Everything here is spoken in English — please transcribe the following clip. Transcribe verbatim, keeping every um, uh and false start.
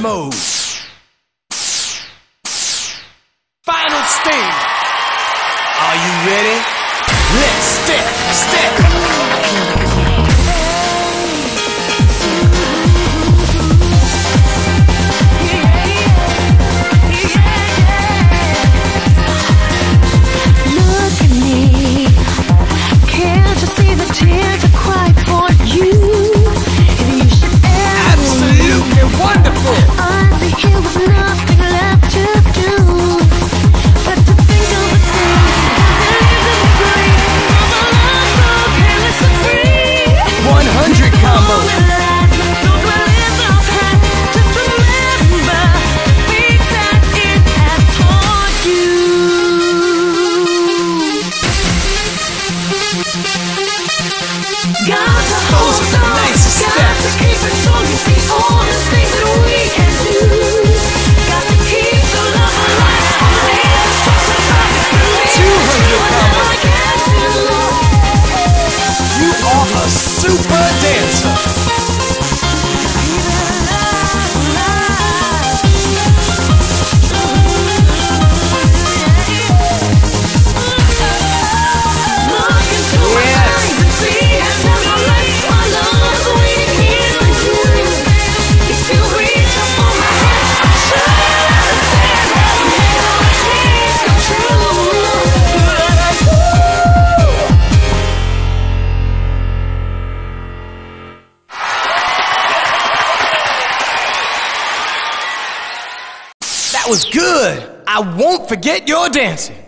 mode. Final stage. Are you ready? Let's step, step. Those are the nicest steps. Got to keep it strong, you see all the things that we can do. Got to keep the love alive. two hundred combos. You are a super dancer. That was good. I won't forget your dancing.